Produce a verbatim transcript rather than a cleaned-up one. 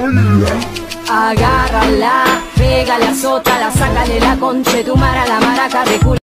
Agárrala, pégale, azótala, sácale la concha de tu mara, la maraca de culo.